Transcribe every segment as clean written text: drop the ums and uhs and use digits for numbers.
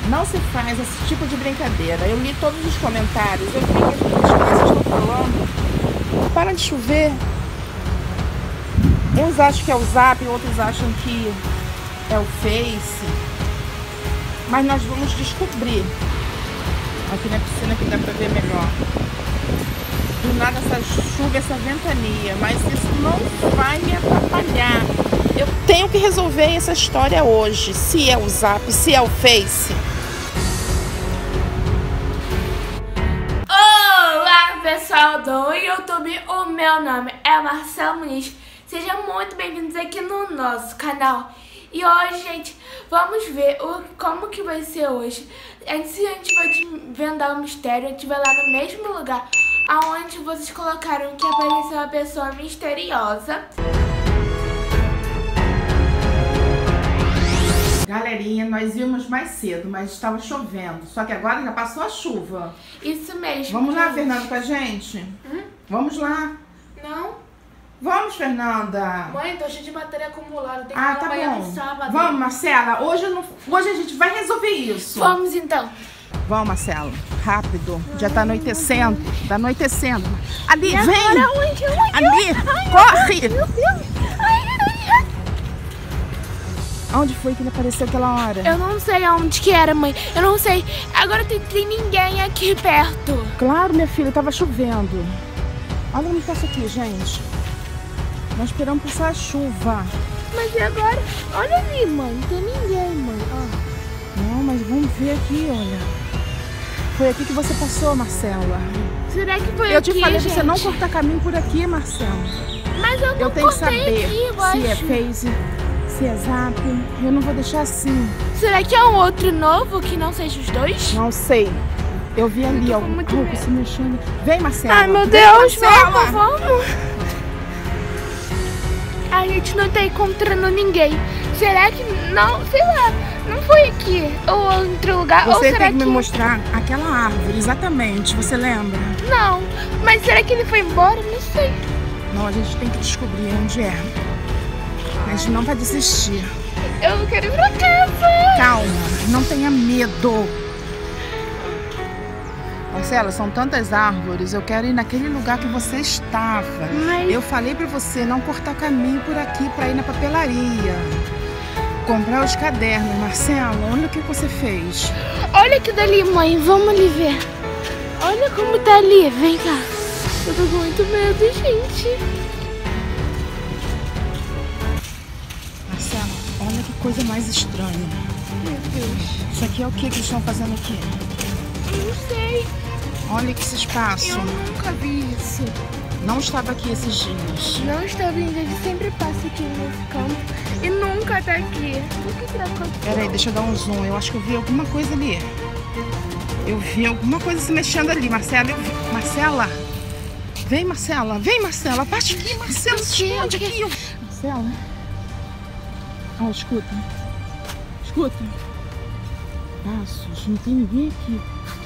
Não se faz esse tipo de brincadeira. Eu li todos os comentários, eu vi que as crianças estão falando. Para de chover. Uns acham que é o Zap, outros acham que é o Face. Mas nós vamos descobrir. Aqui na piscina que dá pra ver melhor. Do nada essa chuva, essa ventania. Mas isso não vai me atrapalhar. Eu tenho que resolver essa história hoje. Se é o Zap, se é o Face. Olá pessoal do YouTube, o meu nome é Marcelo Muniz. Sejam muito bem-vindos aqui no nosso canal. E hoje, gente, vamos ver como que vai ser hoje. Antes a gente vai desvendar o mistério, a gente vai lá no mesmo lugar aonde vocês colocaram que apareceu uma pessoa misteriosa. Galerinha, nós íamos mais cedo, mas estava chovendo. Só que agora já passou a chuva. Isso mesmo. Vamos lá, gente. Fernanda, com a gente? Vamos lá. Não? Vamos, Fernanda. Mãe, tô cheia de bateria acumulada. Tem que Ah, ir tá amanhã bom. no sábado. Vamos, Marcela. Hoje a gente vai resolver isso. Vamos então. Vamos, Marcela. Rápido. Já tá anoitecendo. Tá anoitecendo. Ali, vem. Onde? Ali, corre. Meu Deus. Onde foi que ele apareceu aquela hora? Eu não sei aonde que era, mãe. Eu não sei. Agora tem ninguém aqui perto. Claro, minha filha, tava chovendo. Olha como tá isso aqui, gente. Nós esperamos passar a chuva. Mas e agora? Olha ali, mãe. Não tem ninguém, mãe. Não, mas vamos ver aqui, olha. Foi aqui que você passou, Marcela. Será que foi Eu aqui, te falei pra gente? você não cortar caminho por aqui, Marcela. Mas eu não Eu tenho que cortei saber aqui, eu se é acho. Face, se é Zap. Eu não vou deixar assim. Será que é um outro novo que não seja os dois? Não sei. Eu vi ali tô com algum muito grupo medo. se mexendo. Vem, Marcela. Ai, meu Vem, Deus, Marcela. vamos. A gente não tá encontrando ninguém. Será que não, sei lá, não foi aqui ou em outro lugar? Ou Você será tem que que me mostrar aquela árvore, exatamente. Você lembra? não? Mas será que ele foi embora? Não sei. Não, a gente tem que descobrir onde é. A gente não vai desistir. Eu quero ir pra casa. Calma, não tenha medo. Marcela, são tantas árvores. Eu quero ir naquele lugar que você estava. Mas- Eu falei pra você não cortar caminho por aqui pra ir na papelaria. Comprar os cadernos. Marcela, olha o que você fez. Olha aqui dali, mãe. Vamos ali ver. Olha como tá ali. Vem cá. Eu tô com muito medo, gente. Marcela, olha que coisa mais estranha. Meu Deus. Isso aqui é o que eles estão fazendo aqui? Eu não sei. Olha que esse espaço. Eu nunca vi isso. Não estava aqui esses dias. Não está vindo. Ele sempre passa aqui nesse campo. E nunca tá aqui. O que será que aconteceu? Peraí, deixa eu dar um zoom. Eu acho que eu vi alguma coisa ali. Eu vi alguma coisa se mexendo ali, Marcela. Marcela! Vem, Marcela! Vem, Marcela! Bate aqui, Marcela! Se esconde aqui! Marcela! Ó, escuta. Escuta. Passos. Não tem ninguém aqui.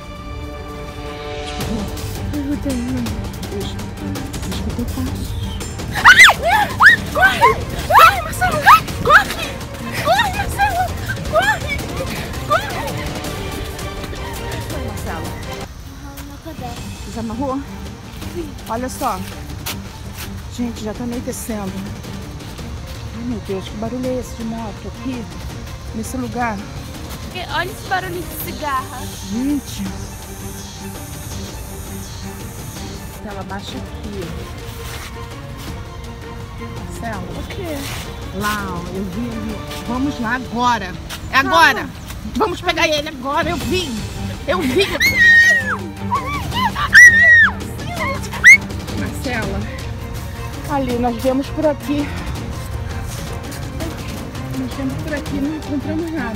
Eu tenho. Escuta passos. Corre! Corre, Marcela! Corre! Corre, Marcela! Corre! Corre! Vai, Marcela. Desamarrou? Sim. Olha só. Gente, já tá anoitecendo. Ai, meu Deus, que barulho é esse de moto aqui? Nesse lugar? Olha esse barulho de cigarra. Gente. Marcela, baixa aqui. Marcela. O quê? Lá, ó, eu vi ele. Vamos lá agora. É agora. Vamos pegar ele agora. Eu vi. Eu vi. Marcela. Ali, nós viemos por aqui. Nós viemos por aqui, não encontramos nada.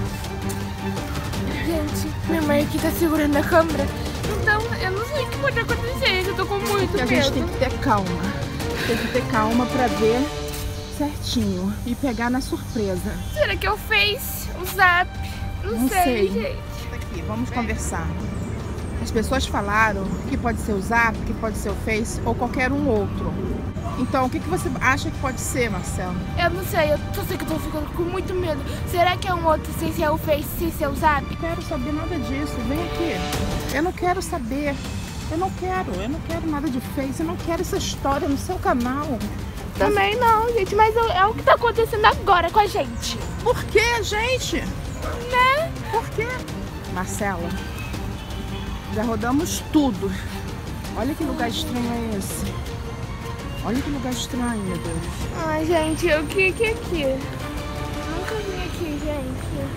Gente, minha mãe aqui tá segurando a câmera. Então, eu não sei o que pode acontecer. Eu tô com muito E a medo. gente tem que ter calma. Tem que ter calma pra ver certinho e pegar na surpresa. Será que eu fiz o Zap? Não sei, gente. Aqui, vamos conversar. As pessoas falaram que pode ser o Zap, que pode ser o Face ou qualquer um outro. Então, o que você acha que pode ser, Marcelo? Eu não sei, eu só sei que eu tô ficando com muito medo. Será que é um outro sem ser o Face, sem ser o Zap? Não quero saber nada disso, vem aqui. Eu não quero saber. Eu não quero nada de Face, eu não quero essa história no seu canal. Também não, gente, mas é o que tá acontecendo agora com a gente. Por que, gente? Né? Por quê? Marcela, já rodamos tudo. Olha que lugar estranho é esse. Olha que lugar estranho, meu Deus. Ai, gente, o que é aqui? Nunca vim aqui, gente.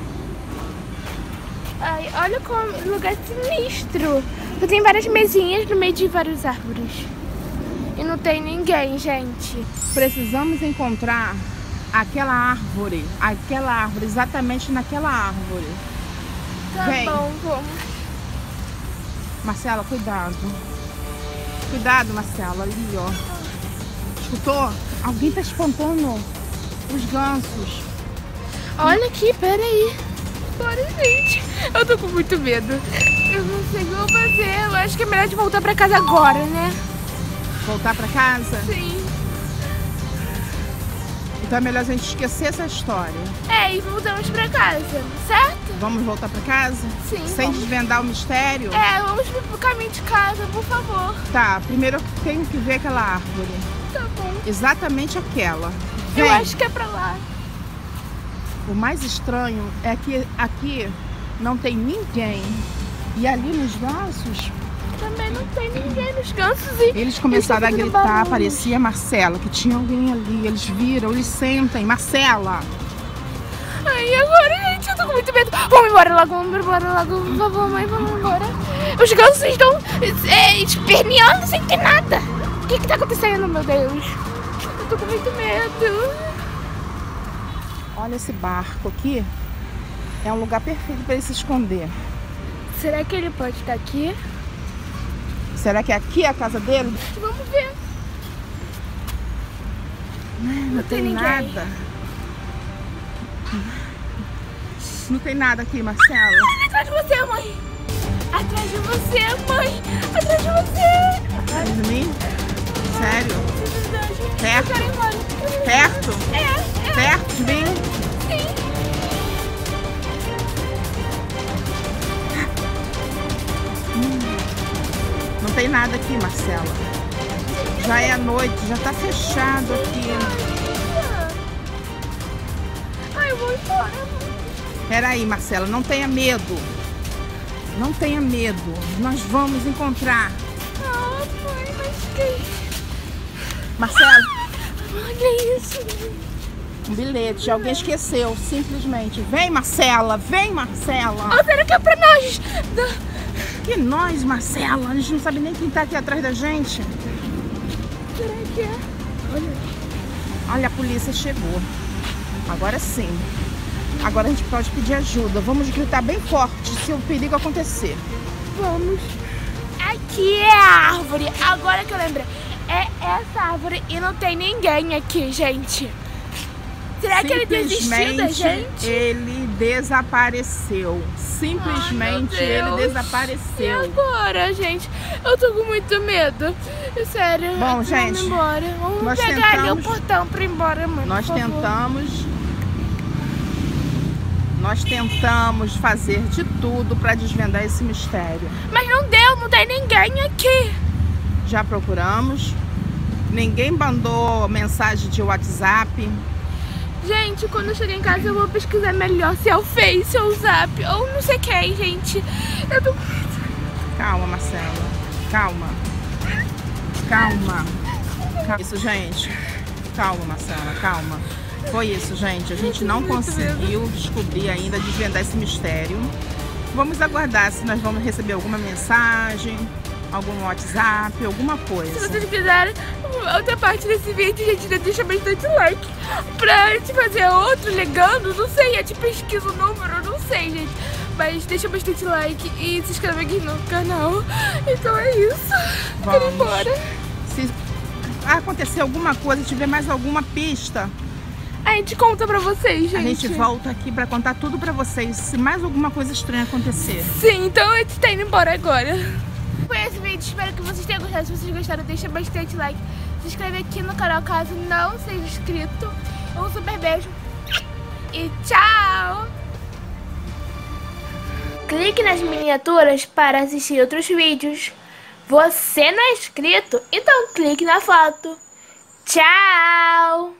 Ai, olha como lugar sinistro. Tem várias mesinhas no meio de várias árvores. E não tem ninguém, gente. Precisamos encontrar aquela árvore, exatamente naquela árvore. Tá Vem. bom, vamos. Marcela, cuidado. Cuidado, Marcela, ali, ó. Escutou? Alguém tá espantando os gansos. Olha aqui, peraí. Bora, gente. Eu tô com muito medo. Eu não sei o que eu vou fazer. Eu acho que é melhor de voltar pra casa agora, né? Voltar pra casa? Sim. Então é melhor a gente esquecer essa história. É, e voltamos pra casa, certo? Vamos voltar pra casa? Sim. Sem vamos. desvendar o mistério? É, vamos pro caminho de casa, por favor. Tá, primeiro eu tenho que ver aquela árvore. Tá bom. Exatamente aquela. Vem. Eu acho que é pra lá. O mais estranho é que aqui não tem ninguém. E ali nos braços, Também não tem ninguém nos gansos e... eles começaram a estão fazendo gritar, barulho. parecia Marcela, que tinha alguém ali. Eles viram, eles sentem. Marcela! Ai, agora, gente, eu tô com muito medo. Vamos embora logo, por favor, mãe, vamos embora. Os gansos estão esperneando sem ter nada. O que tá acontecendo, meu Deus? Eu tô com muito medo. Olha esse barco aqui. É um lugar perfeito para ele se esconder. Será que ele pode estar aqui? Será que aqui é a casa dele? Vamos ver. Não tem ninguém. nada. Não tem nada aqui, Marcela. Atrás de você, mãe. Atrás de você, mãe. Atrás de você. Atrás de mim? Sério? De verdade. Perto? Eu quero ir embora. Perto? É. Perto de mim? Sim. Não tem nada aqui, Marcela. Já é a noite, já tá fechado aqui. Ai, eu vou embora. Peraí, Marcela, não tenha medo. Não tenha medo. Nós vamos encontrar. Não, mãe, mas quem? Marcela, Olha isso. um bilhete. Alguém esqueceu, simplesmente. Vem, Marcela. Vem, Marcela. Ou será que é pra nós? Que nós, Marcela? A gente não sabe nem quem tá aqui atrás da gente. Será que é? Olha, a polícia chegou. Agora sim. Agora a gente pode pedir ajuda. Vamos gritar bem forte se o perigo acontecer. Vamos. Aqui é a árvore. Agora que eu lembrei. É essa árvore e não tem ninguém aqui, gente. Será que ele desistiu da gente? Ele desapareceu. Simplesmente Ai, meu ele Deus. E desapareceu. agora, gente? Eu tô com muito medo. Sério. Bom, vamos gente, embora. Vamos nós pegar ali o tentamos- portão pra ir embora, mãe. Nós por favor. tentamos fazer de tudo para desvendar esse mistério. Mas não deu, não tem ninguém aqui. Já procuramos. Ninguém mandou mensagem de WhatsApp. Gente, quando eu chegar em casa eu vou pesquisar melhor se é o Face ou o Zap ou não sei quem, gente. Eu tô... Calma, Marcela. Calma. Calma. Isso, gente. Calma, Marcela. Calma. Foi isso, gente. A gente não conseguiu descobrir ainda, desvendar esse mistério. Vamos aguardar se nós vamos receber alguma mensagem, algum WhatsApp, alguma coisa. Se vocês quiserem outra parte desse vídeo, gente, deixa bastante like pra gente fazer outro legando, não sei, a gente pesquisa o número, não sei, gente. Mas deixa bastante like e se inscreve aqui no canal. Então é isso. Quero ir embora. Se acontecer alguma coisa, tiver mais alguma pista, A gente conta pra vocês, gente. a gente volta aqui pra contar tudo pra vocês, se mais alguma coisa estranha acontecer. Sim, então a gente tá indo embora agora. Foi esse vídeo, espero que vocês tenham gostado. Se vocês gostaram, deixa bastante like. se inscrever aqui no canal caso não seja inscrito. Um super beijo e tchau! Clique nas miniaturas para assistir outros vídeos. Você não é inscrito? Então clique na foto. Tchau!